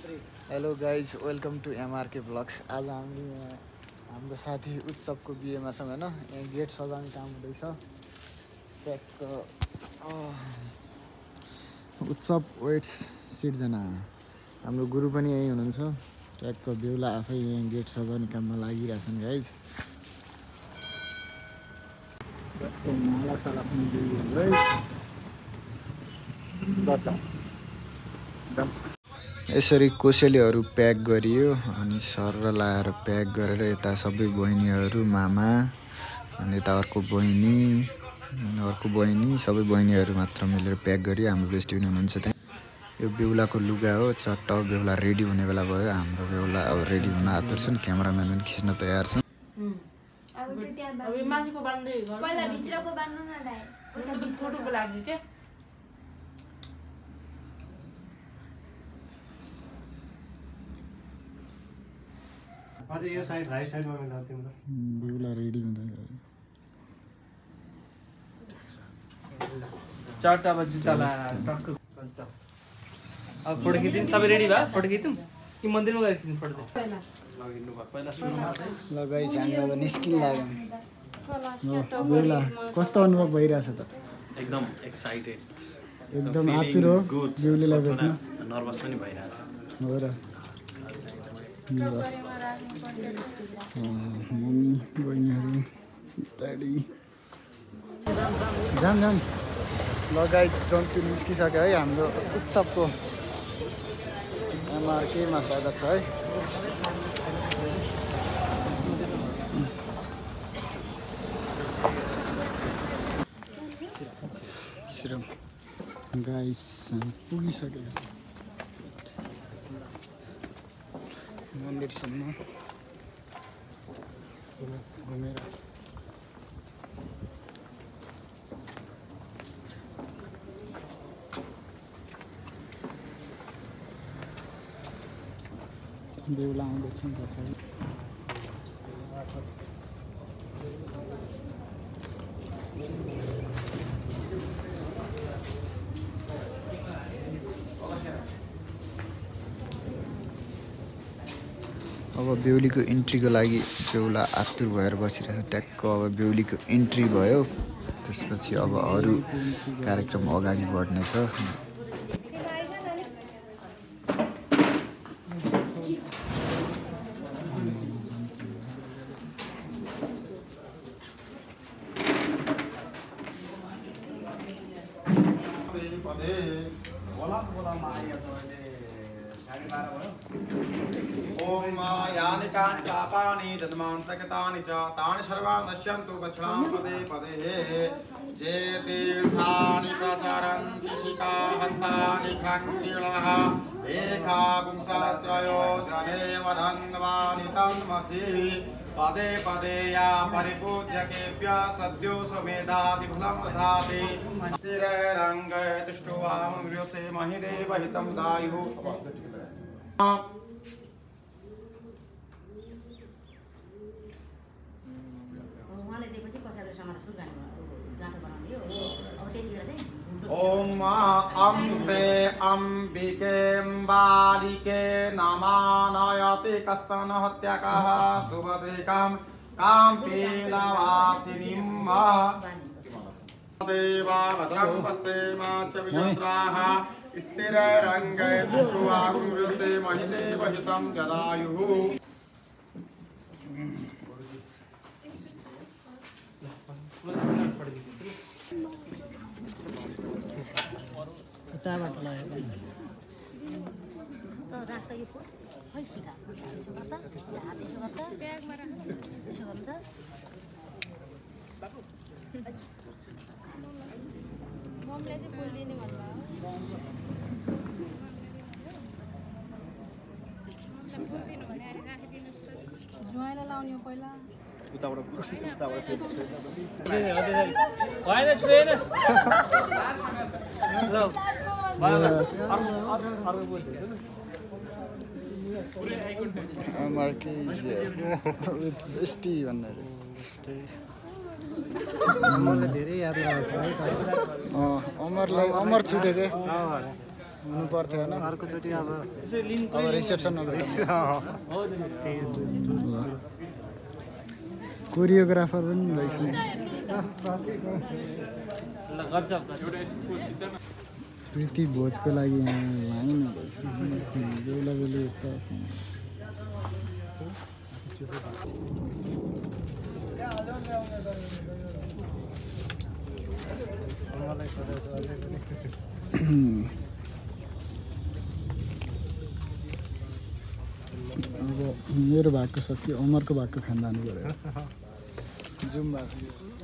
Hello guys welcome to MRK blogs. आज हामी हाम्रो साथी उत्सवको बिहेमा छौँ होइन। यहाँ गेट सजाउने काम हुँदैछ। ट्याक्क उत्सव वेट्स सिर्जना हाम्रो गुरु पनि यहीँ हुनुहुन्छ। ट्याक्क बेहुला आफै यहाँ गेट सजाउने काममा लागिरहेछन् गाइज। माला पनि यसरी कोसेलीहरू प्याक गरियो अनि सर लाएर प्याक गरेर यता सबै बहिनीहरू मामा अनि यता अर्को बहिनी सबै बहिनीहरू मात्र मिलेर प्याक गरियो। हाम्रो बेस्टी पनि हुनुहुन्छ त्यहाँ। यो बेहुलाको लुगा हो। चट्ट बेहुला रेडी हुने बेला भयो। हाम्रो बेहुला अब रेडी हुन आतुर छन्। क्यामेराम्यान पनि खिच्न तयार छन्। यो साइड राइट साइडमा मिलाउ तिम्रो बेहुला रेडी हुँदै चारटा अब जुत्ता लाएर टक्क भन्छ। अब फोटो खिच्दिन सबै रेडी भयो। फोटो खिच्दिउँ कि मन्दिरमा गएर खिच्नु फोटो चाहिँ लगिनु भयो। पहिला सुन्नु ल गाइस हामी अब निस्किन लाग्यौँ। बेहुला कस्तो अनुभव भइरहेछ त? एकदम एक्साइटेड, एकदम आतुर हो बेहुलीलाई भेट्न। नर्भस पनि भइरहेछ। हो र मम्मी बहिनीहरू ड्याडी जाम लगाइ जन्तु निस्किसक्यो है। हाम्रो उत्सवको एमआरकेमा स्वागत छ है। गाइस पुगिसकेको छ मन्दिरसम्म घुमेर। बेहुला आउँदैछन् पछाडि। अब बेहुलीको इन्ट्रीको लागि बेहुला आतुर भएर बसिरहेछ। ट्याक्क अब बेहुलीको इन्ट्री भयो। त्यसपछि अब अरू कार्यक्रम अगाडि बढ्नेछ। ओम यानि कानि पापानि दद्मान्तकतानि च तानि सर्वाणि नश्यन्तु वक्षणां पदे पदे। जे तीर्थानि प्रचरन्ति शिखाहस्तानि खण्डिलः एकापुंसहस्रयो जने वधन्वानि तन्मसि। पदे पदे या परिपूज्यकेभ्यः सद्यो स्वमेधातिफलं दधाति। स्थिरैरङ्गै तुष्टुवामुर्यसे महिदेव हितं दायुः। ओम अम्बे अम्बिकेम्बालिके नमानयति कश्चन हत्याकः सुभद्रिकां काम्पीनवासिनीं। देवा भद्रं पश्येम च विजत्राः स्थिरैरङ्गै तुष्टुवामुर्यसे महिदेव हितं जदायुः। उताबाट लाग्यो त राख्दा यो खै सिधा यसो गर्दा यो हात यसो गर्दा ब्यागमा राख्नु यसो गर्नु त मम्मीले चाहिँ बोल्दिने भन्नुभयो। बोल्दिनु भने अहिले राखिदिनुहोस् त। ज्वाइँलाई लाउने हो पहिला उताबाट होइन छुएन। एमआरके विथ बेस्टी भनेर अमरले धेरै याद आउँछ है। अमर छुटेको हुनु पर्थ्यो हैन अर्कोचोटि अब अब रिसेप्सन कोरियोग्राफर पनि रहेछ प्रीति भोजको लागि यहाँ लाइन बेहुला बेहुली यता अब मेरो भागको सक्यो अमरको भागको खान जानु पर्यो जुम भएको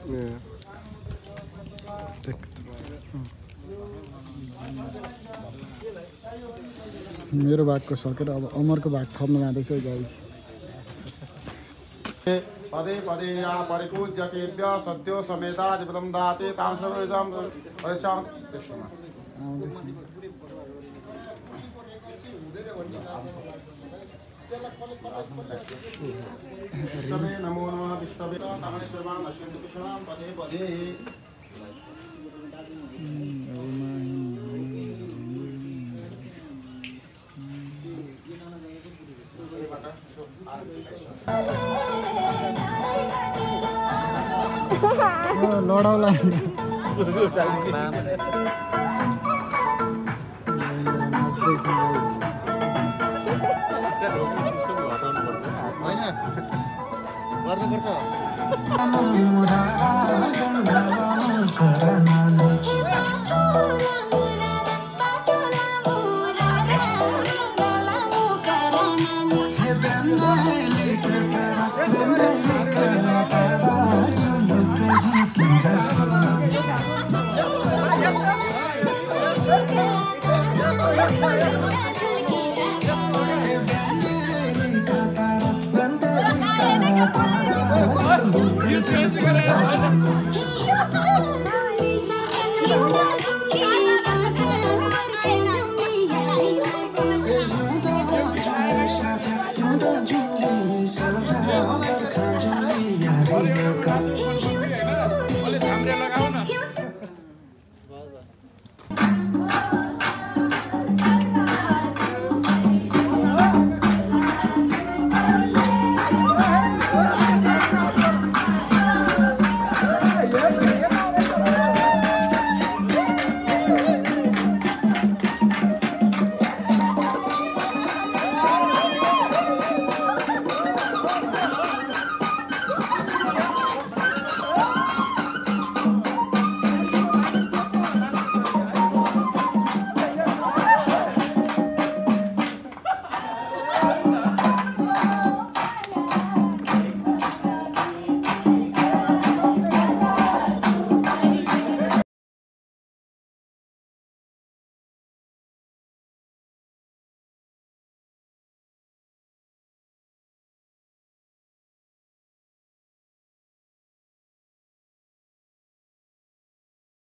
मेरो भागको सकेर अब अमरको भाग थप्न जाँदैछ गाइस पदे पदे या परिपूज्यकेभ्य सद्यो समेताधिपतं दाते तां सर्वेषां पदेषां शिक्षमा विष्णवे नमो नमः विष्णवे नमः नश्यन्तु कृष्णां पदे पदे लडाउला You